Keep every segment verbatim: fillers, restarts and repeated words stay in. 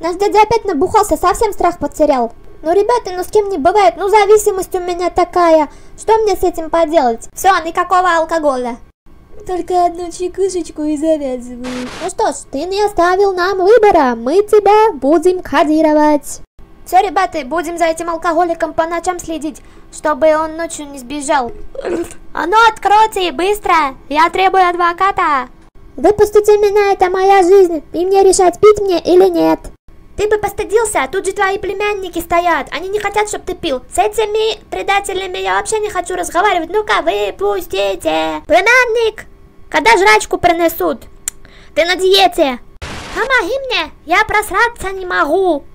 Наш дядя опять набухался, совсем страх потерял. Ну, ребята, ну с кем не бывает, ну зависимость у меня такая. Что мне с этим поделать? Все, никакого алкоголя. Только одну чекушечку и завязываю. Ну что ж, ты не оставил нам выбора, мы тебя будем кодировать. Все, ребята, будем за этим алкоголиком по ночам следить, чтобы он ночью не сбежал. А ну откройте, быстро, я требую адвоката. Выпустите меня, это моя жизнь, и мне решать, пить мне или нет. Ты бы постыдился, тут же твои племянники стоят, они не хотят, чтобы ты пил. С этими предателями я вообще не хочу разговаривать, ну-ка выпустите. Племянник, когда жрачку принесут? Ты на диете. Помоги мне, я просраться не могу.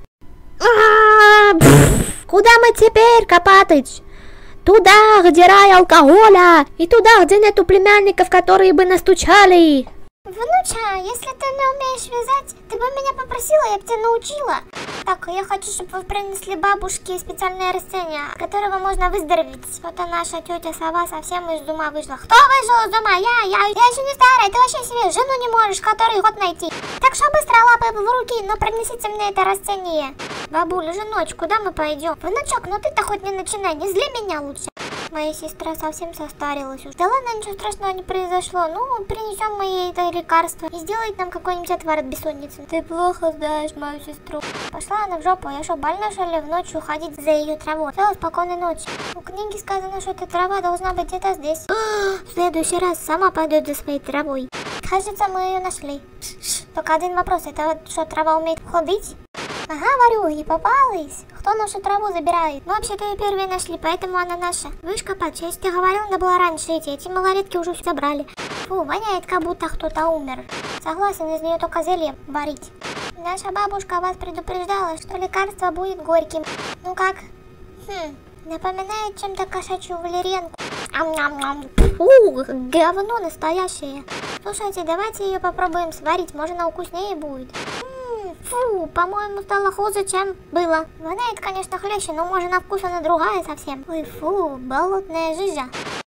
Куда мы теперь, Копатыч? Туда, где рай алкоголя, и туда, где нету племянников, которые бы настучали. Внуча, если ты не умеешь вязать, ты бы меня попросила, я бы тебя научила. Так, я хочу, чтобы вы принесли бабушке специальное растение, от которого можно выздороветь. Вот а наша тетя Сова совсем из ума вышла. Кто вышел из ума? Я, я, я еще не старая, ты вообще себе жену не можешь, который год найти. Так что быстро лапы в руки, но принесите мне это растение. Бабуля, женочек, куда мы пойдем? Внучок, ну ты-то хоть не начинай, не зли меня лучше. Моя сестра совсем состарилась уже. Да ладно, ничего страшного не произошло. Ну, принесем мы ей это лекарство и сделает нам какой-нибудь отвар от бессонницы. Ты плохо знаешь мою сестру. Пошла она в жопу, я что, больно что ли в ночь уходить за ее травой? Все, спокойной ночи. В книге сказано, что эта трава должна быть где-то здесь. В следующий раз сама пойдет за своей травой. Кажется, мы ее нашли. Только один вопрос, это вот что, трава умеет ходить? Ага, варюги, попалась. Кто нашу траву забирает? Ну, вообще-то ее первые нашли, поэтому она наша. Видишь, Копач, если ты говорил, надо было раньше идти. Эти малолетки уже все забрали. Фу, воняет, как будто кто-то умер. Согласен, из нее только зелье варить. Наша бабушка вас предупреждала, что лекарство будет горьким. Ну как? Хм, напоминает чем-то кошачью валерьянку. Ам-ням-ням. Фу, говно настоящее. Слушайте, давайте ее попробуем сварить, может она вкуснее будет. Фу, по-моему, стало хуже, чем было. Воняет, конечно, хлеще, но может на вкус она другая совсем. Ой, фу, болотная жижа.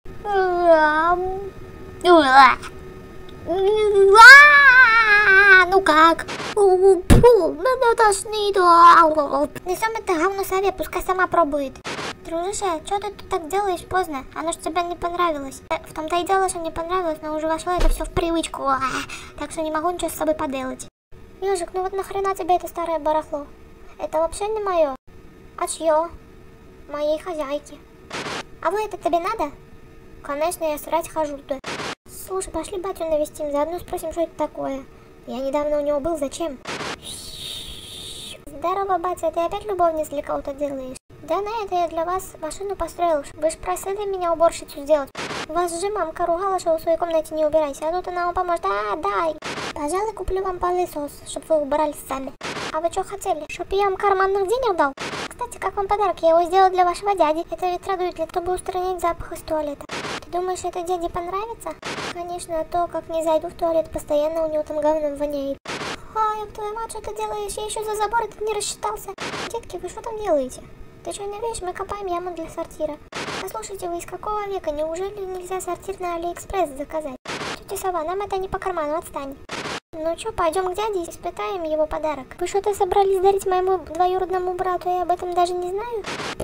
Ну как? Фу, меня тошнит. Несем это говно сове, пускай сама пробует. Дружище, что ты тут так делаешь поздно? Оно ж тебе не понравилось. В том-то и дело, что не понравилось, но уже вошло это все в привычку. Так что не могу ничего с собой поделать. Ежик, ну вот нахрена тебе это старое барахло? Это вообще не мое. А чье? Моей хозяйки. А вы это тебе надо? Конечно, я срать хожу туда. Слушай, пошли батю навестим, заодно спросим, что это такое. Я недавно у него был, зачем? Здорово, батя, ты опять любовниц для кого-то делаешь? Да на это я для вас машину построил. Вы же просили меня уборщицу сделать. Вас же мамка ругала, что в своей комнате не убирайся, а тут она вам поможет. А, дай. Пожалуй, куплю вам пылесос, чтобы вы убирались сами. А вы что хотели? Чтоб я вам карманных денег дал? Кстати, как вам подарок? Я его сделал для вашего дяди. Это ветродует, чтобы устранить запах из туалета. Ты думаешь, это дяде понравится? Конечно, а то, как не зайду в туалет, постоянно у него там говном воняет. Ой, твою мать, что ты делаешь? Я еще за забор этот не рассчитался. Детки, вы что там делаете? Ты что, не видишь, мы копаем яму для сортира. Послушайте, вы из какого века? Неужели нельзя сортир на Алиэкспресс заказать? Тетя Сова, нам это не по карману, отстань. Ну что, пойдем к дяде и испытаем его подарок. Вы что-то собрались дарить моему двоюродному брату, я об этом даже не знаю?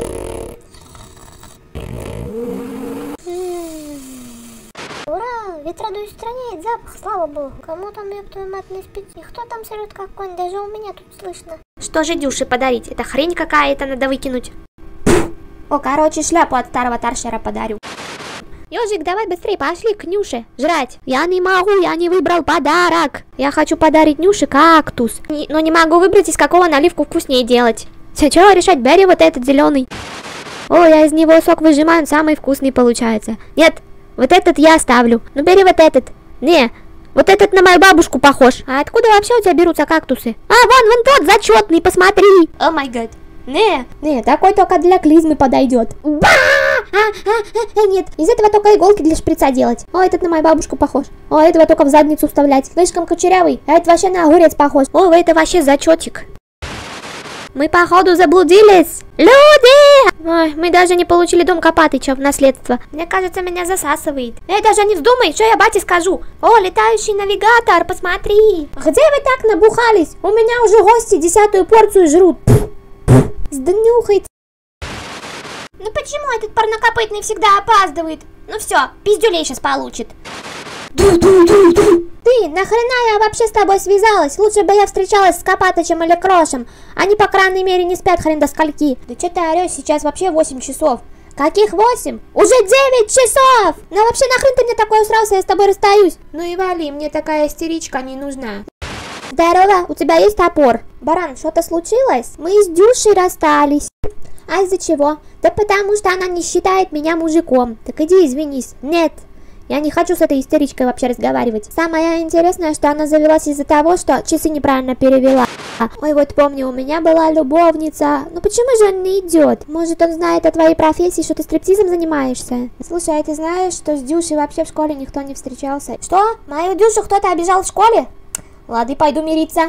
Ура! Ветродуй устраняет запах, слава богу. Кому там, ёб твою мать, не спит? И кто там срет как конь? Даже у меня тут слышно. Что же Дюше подарить? Это хрень какая-то, надо выкинуть. О, короче, шляпу от старого торшера подарю. Ёжик, давай быстрее, пошли к Нюше жрать. Я не могу, я не выбрал подарок. Я хочу подарить Нюше кактус. Не, но не могу выбрать, из какого наливку вкуснее делать. Сначала решать, бери вот этот зеленый. О, я из него сок выжимаю, он самый вкусный получается. Нет, вот этот я оставлю. Ну бери вот этот. Не, вот этот на мою бабушку похож. А откуда вообще у тебя берутся кактусы? А, вон, вон тот зачетный, посмотри. О май гад. Не, не, такой только для клизмы подойдет. Ба! А, а, а, нет, из этого только иголки для шприца делать. О, этот на мою бабушку похож. О, этого только в задницу вставлять. Слишком кучерявый. А это вообще на огурец похож. О, это вообще зачетик. Мы походу заблудились. Люди! Ой, мы даже не получили дом Копатыча в наследство. Мне кажется, меня засасывает. Эй, даже не вздумай, что я бате скажу. О, летающий навигатор, посмотри. Где вы так набухались? У меня уже гости десятую порцию жрут. Сднюхайте. Ну почему этот парнокопытный всегда опаздывает? Ну все, пиздюлей сейчас получит. Ты, нахрена я вообще с тобой связалась? Лучше бы я встречалась с Копатычем или Крошем. Они, по крайней мере, не спят хрен до скольки. Да что ты орешь, сейчас вообще восемь часов. Каких восемь? Уже девять часов! Ну вообще нахрен ты мне такой усрался, я с тобой расстаюсь. Ну и вали, мне такая истеричка не нужна. Здорово, у тебя есть топор? Баран, что-то случилось? Мы с Дюшей расстались. А из-за чего? Да потому что она не считает меня мужиком. Так иди извинись. Нет. Я не хочу с этой истеричкой вообще разговаривать. Самое интересное, что она завелась из-за того, что часы неправильно перевела. Ой, вот помню, у меня была любовница. Ну почему же он не идет? Может, он знает о твоей профессии, что ты стриптизом занимаешься? Слушай, а ты знаешь, что с Дюшей вообще в школе никто не встречался? Что? Мою Дюшу кто-то обижал в школе? Ладно, пойду мириться.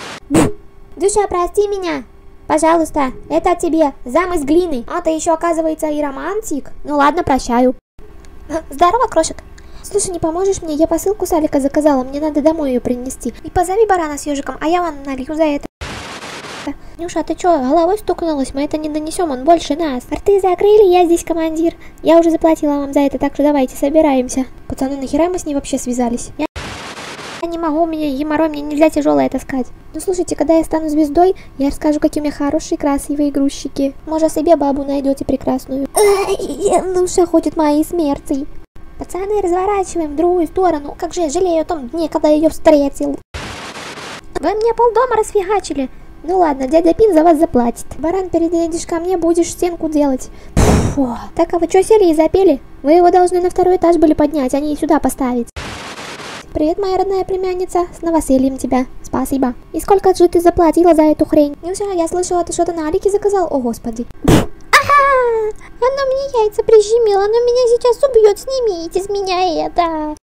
Дюша, прости меня. Пожалуйста, это тебе. Зам из глины. А ты еще, оказывается, и романтик. Ну ладно, прощаю. Здорово, Крошек. Слушай, не поможешь мне? Я посылку с Алика заказала, мне надо домой ее принести. И позови барана с ежиком, а я вам налью за это. Нюша, а ты что, головой стукнулась? Мы это не донесем, он больше нас. Рты закрыли, я здесь командир. Я уже заплатила вам за это, так что давайте, собираемся. Пацаны, нахера мы с ней вообще связались? Я... Я не могу, у меня геморрой, мне нельзя тяжелое таскать. Ну слушайте, когда я стану звездой, я расскажу, какие у меня хорошие, красивые грузчики. Может, себе бабу найдете прекрасную. Душа хочет моей смерти. Пацаны, разворачиваем в другую сторону. Как же я жалею о том дне, когда я ее встретил. Вы мне полдома расфигачили. Ну ладно, дядя Пин за вас заплатит. Баран, переедешь ко мне, будешь стенку делать. Фу. Так, а вы что, сели и запели? Вы его должны на второй этаж были поднять, а не сюда поставить. Привет, моя родная племянница, с новосельем тебя, спасибо. И сколько же ты заплатила за эту хрень? Нюша, я слышала, ты что-то на Алике заказал? О, господи. Ага, она мне яйца прищемила, она меня сейчас убьет, снимите с меня это.